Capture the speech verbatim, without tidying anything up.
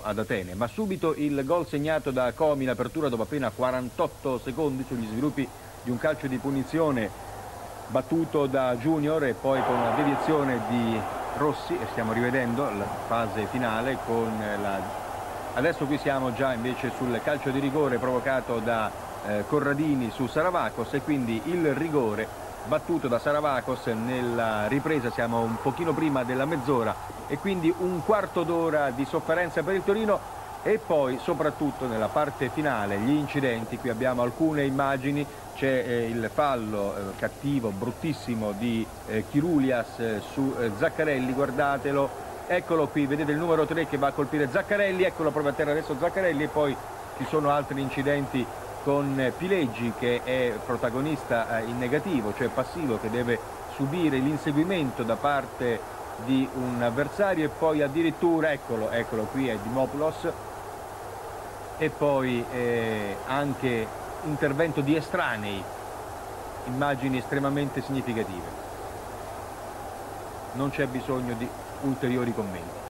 ad Atene, ma subito il gol segnato da Comi, l'apertura dopo appena quarantotto secondi sugli sviluppi di un calcio di punizione battuto da Junior e poi con una deviazione di Rossi, e stiamo rivedendo la fase finale con la... Adesso qui siamo già invece sul calcio di rigore provocato da eh, Corradini su Saravakos, e quindi il rigore battuto da Saravakos nella ripresa. Siamo un pochino prima della mezz'ora e quindi un quarto d'ora di sofferenza per il Torino. E poi soprattutto nella parte finale gli incidenti. Qui abbiamo alcune immagini, c'è eh, il fallo eh, cattivo, bruttissimo di eh, Chiroulias eh, su eh, Zaccarelli, guardatelo, eccolo qui, vedete il numero tre che va a colpire Zaccarelli, eccolo proprio a terra adesso Zaccarelli. E poi ci sono altri incidenti con eh, Pileggi, che è protagonista eh, in negativo, cioè passivo, che deve subire l'inseguimento da parte di un avversario, e poi addirittura, eccolo, eccolo qui è Dimopoulos. E poi eh, anche intervento di estranei, immagini estremamente significative. Non c'è bisogno di ulteriori commenti.